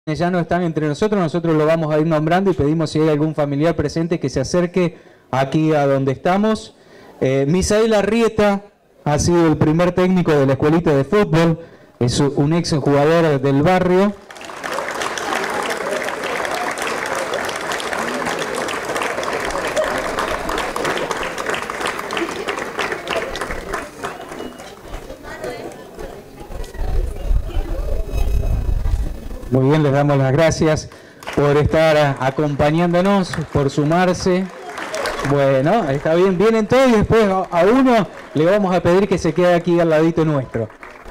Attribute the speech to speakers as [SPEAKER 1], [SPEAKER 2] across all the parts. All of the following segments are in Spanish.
[SPEAKER 1] ya no están entre nosotros, nosotros lo vamos a ir nombrando y pedimos si hay algún familiar presente que se acerque aquí a donde estamos. Misael Arrieta ha sido el primer técnico de la escuelita de fútbol, es un ex jugador del barrio. Muy bien, les damos las gracias por estar acompañándonos, por sumarse. Bueno, está bien, vienen todos y después a uno le vamos a pedir que se quede aquí al ladito nuestro.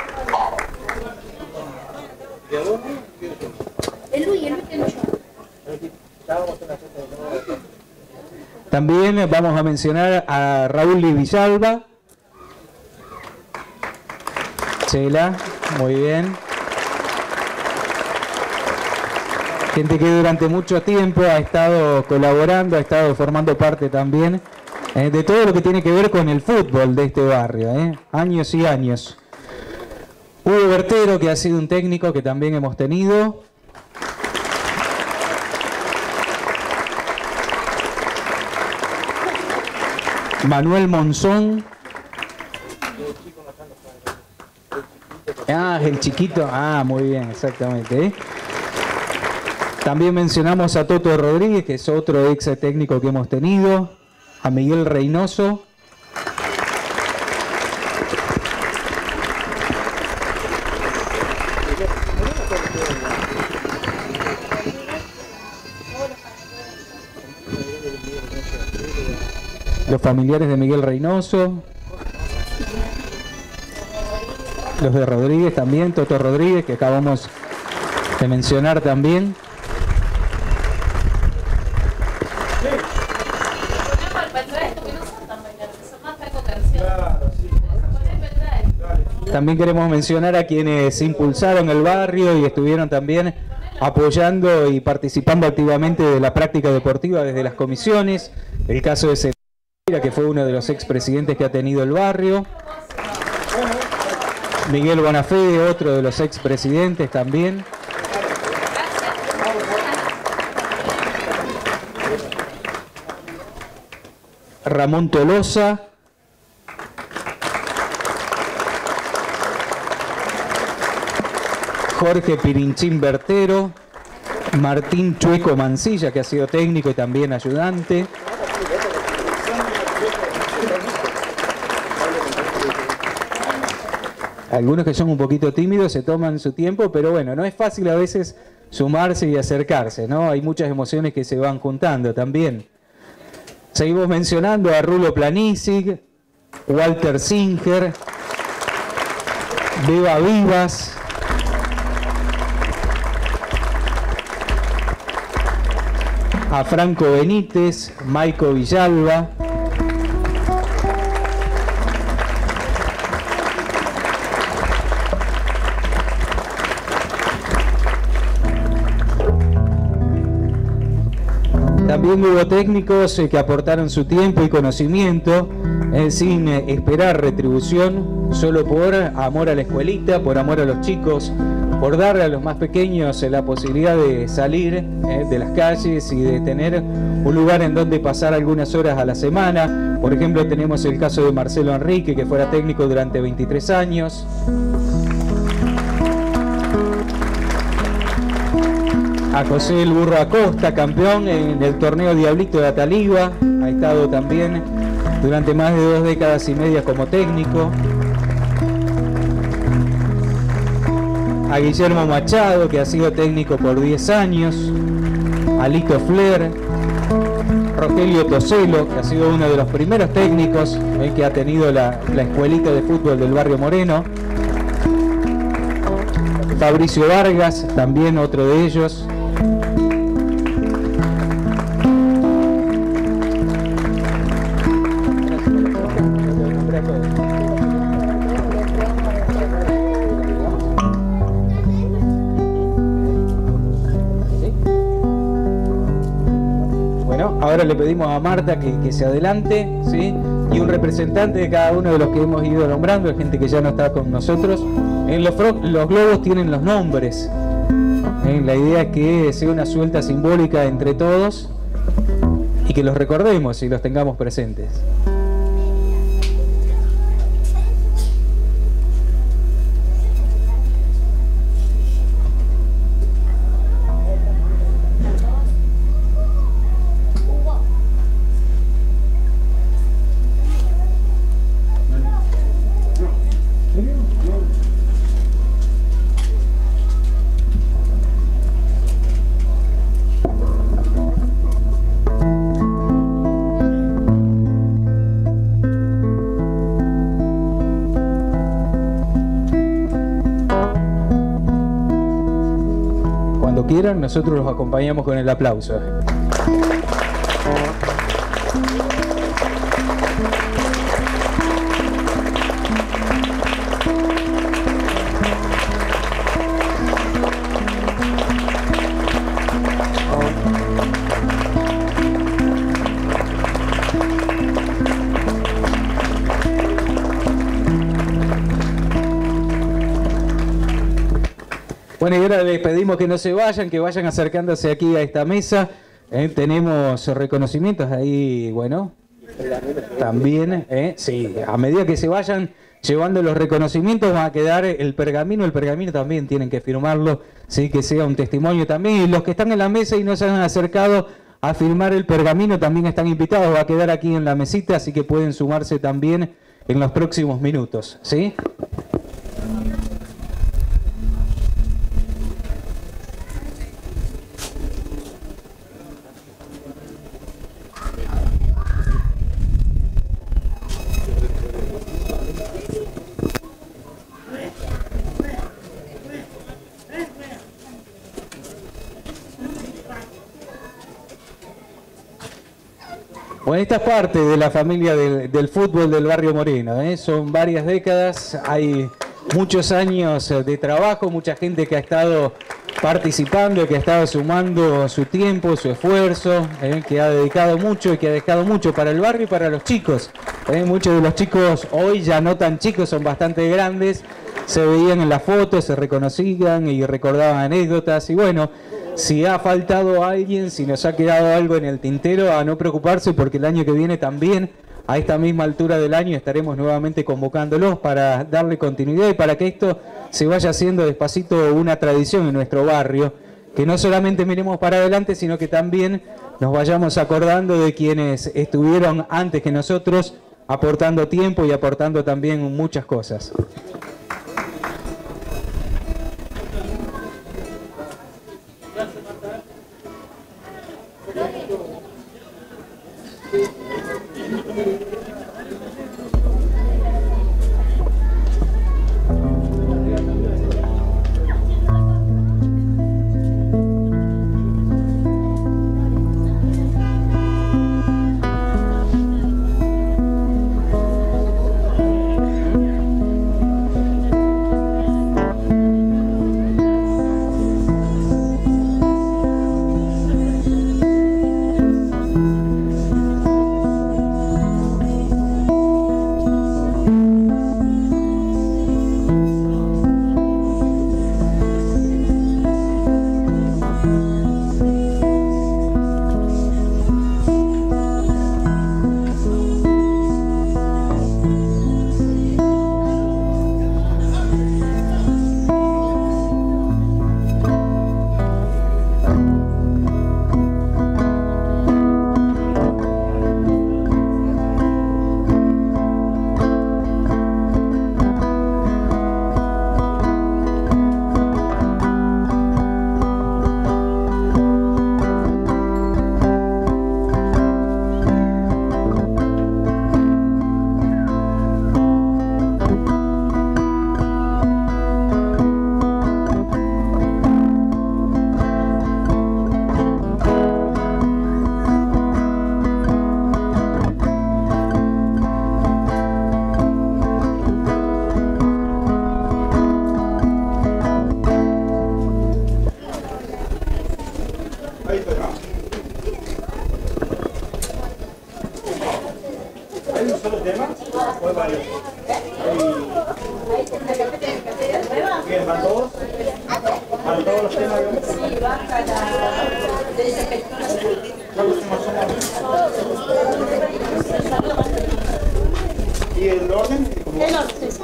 [SPEAKER 1] También vamos a mencionar a Raúl Di Villalba. Chela, muy bien. Gente que durante mucho tiempo ha estado colaborando, ha estado formando parte también de todo lo que tiene que ver con el fútbol de este barrio, años y años. Hugo Bertero, que ha sido un técnico que también hemos tenido. Manuel Monzón. Ah, el chiquito. Ah, muy bien, exactamente. También mencionamos a Toto Rodríguez, que es otro ex técnico que hemos tenido, a Miguel Reynoso. Los familiares de Miguel Reynoso. Los de Rodríguez también, Toto Rodríguez, que acabamos de mencionar también. También queremos mencionar a quienes impulsaron el barrio y estuvieron también apoyando y participando activamente de la práctica deportiva desde las comisiones. El caso de Sequeira, que fue uno de los expresidentes que ha tenido el barrio. Miguel Bonafede, otro de los expresidentes también. Ramón Tolosa. Jorge Pirinchín Bertero, Martín Chueco Mancilla, que ha sido técnico y también ayudante. Algunos que son un poquito tímidos se toman su tiempo, pero bueno, no es fácil a veces sumarse y acercarse, ¿no? Hay muchas emociones que se van juntando también. Seguimos mencionando a Rulo Planisic, Walter Singer, Beba Vivas, a Franco Benítez, Maico Villalba, también hubo técnicos que aportaron su tiempo y conocimiento sin esperar retribución, solo por amor a la escuelita, por amor a los chicos, por darle a los más pequeños la posibilidad de salir de las calles y de tener un lugar en donde pasar algunas horas a la semana. Por ejemplo, tenemos el caso de Marcelo Enrique, que fuera técnico durante 23 años. A José el Burro Acosta, campeón en el torneo Diablito de Ataliva, ha estado también durante más de 2 décadas y media como técnico. A Guillermo Machado, que ha sido técnico por 10 años, a Lito Fler, Rogelio Toselo, que ha sido uno de los primeros técnicos que ha tenido la escuelita de fútbol del barrio Moreno, Fabricio Vargas, también otro de ellos. Ahora le pedimos a Marta que se adelante, ¿sí? Y un representante de cada uno de los que hemos ido nombrando, gente que ya no está con nosotros. En los globos tienen los nombres La idea es que sea una suelta simbólica entre todos y que los recordemos y los tengamos presentes. Quieran, nosotros los acompañamos con el aplauso. Bueno, y ahora les pedimos que no se vayan, que vayan acercándose aquí a esta mesa. Tenemos reconocimientos ahí, bueno, también, sí, a medida que se vayan llevando los reconocimientos va a quedar el pergamino también tienen que firmarlo, sí, que sea un testimonio también. Y los que están en la mesa y no se han acercado a firmar el pergamino también están invitados, va a quedar aquí en la mesita, así que pueden sumarse también en los próximos minutos, ¿sí? Bueno, esta es parte de la familia del fútbol del barrio Moreno, son varias décadas, hay muchos años de trabajo, mucha gente que ha estado participando, que ha estado sumando su tiempo, su esfuerzo, que ha dedicado mucho y que ha dejado mucho para el barrio y para los chicos. Muchos de los chicos hoy ya no tan chicos, son bastante grandes, se veían en las fotos, se reconocían y recordaban anécdotas y bueno, si ha faltado alguien, si nos ha quedado algo en el tintero, a no preocuparse porque el año que viene también, a esta misma altura del año, estaremos nuevamente convocándolos para darle continuidad y para que esto se vaya haciendo despacito una tradición en nuestro barrio, que no solamente miremos para adelante, sino que también nos vayamos acordando de quienes estuvieron antes que nosotros, aportando tiempo y aportando también muchas cosas.
[SPEAKER 2] ¿Y el orden?
[SPEAKER 3] El orden, sí.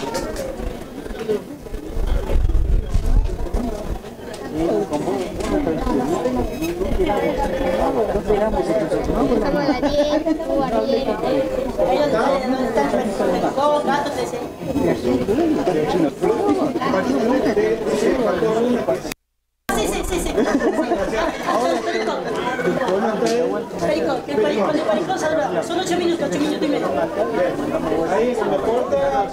[SPEAKER 3] Son 8 minutos, 8 minutos y medio.
[SPEAKER 2] Ahí se me corta.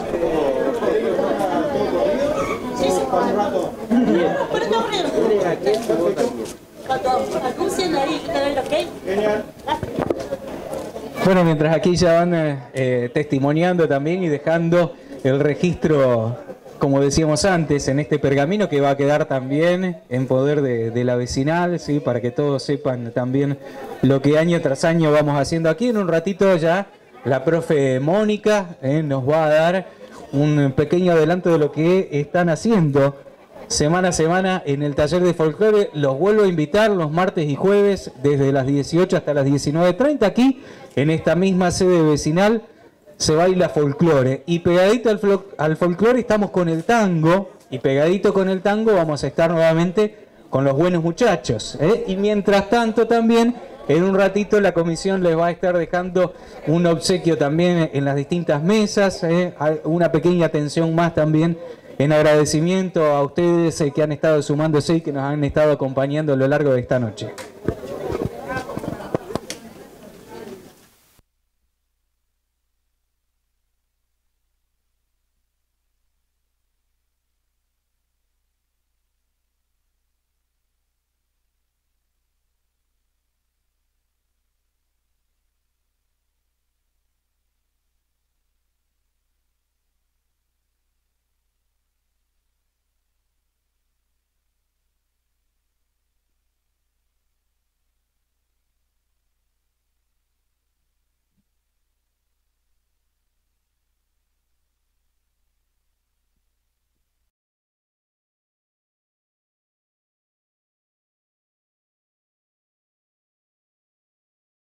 [SPEAKER 3] Sí, sí. Pero no creo. Cuando anuncien ahí, ¿te dan el ok?
[SPEAKER 2] Genial.
[SPEAKER 1] Bueno, mientras aquí ya van testimoniando también y dejando el registro, como decíamos antes, en este pergamino que va a quedar también en poder de la vecinal, ¿sí? Para que todos sepan también lo que año tras año vamos haciendo aquí. En un ratito ya la profe Mónica nos va a dar un pequeño adelanto de lo que están haciendo semana a semana en el taller de folclore. Los vuelvo a invitar los martes y jueves desde las 18 hasta las 19:30 aquí en esta misma sede vecinal. Se baila folclore y pegadito al folclore estamos con el tango, y pegadito con el tango vamos a estar nuevamente con los buenos muchachos, y mientras tanto también en un ratito la comisión les va a estar dejando un obsequio también en las distintas mesas, una pequeña atención más también en agradecimiento a ustedes que han estado sumándose y que nos han estado acompañando a lo largo de esta noche.